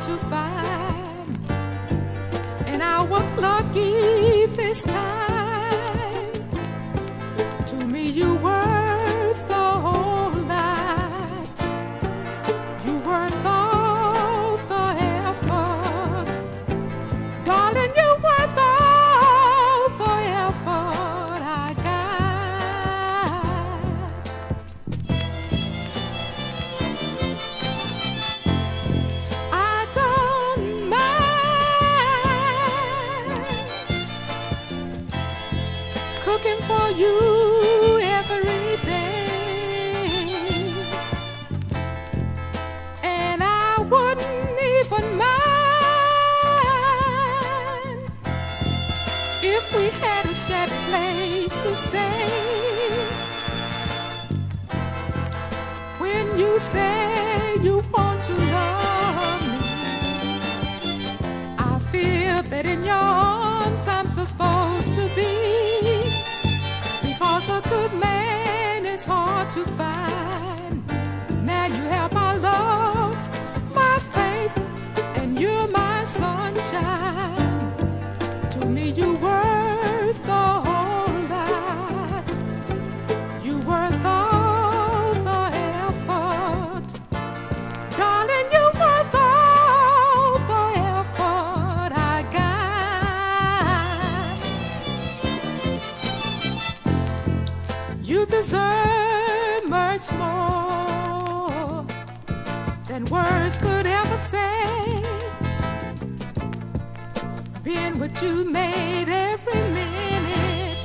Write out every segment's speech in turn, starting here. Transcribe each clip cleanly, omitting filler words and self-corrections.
to find, and I was lucky this time. To me you worth a whole lot. You worth all the effort, darling. You worth all the effort I got. I don't mind cooking for you every day, and I wouldn't even mind if we had a shared place to stay. When you say you want to love me, I feel that in your arms I'm supposed to be, because a good man is hard to find. Now you have my love, my faith, and you're my sunshine. To me you worth a whole lot. You worth all the effort, darling. You worth all the effort I got. You deserve much more than words could ever say. Being what you made every minute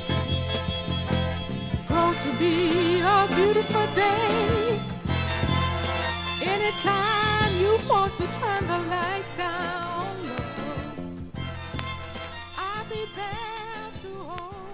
grow to be a beautiful day. Anytime you want to turn the lights down low, I'll be there to hold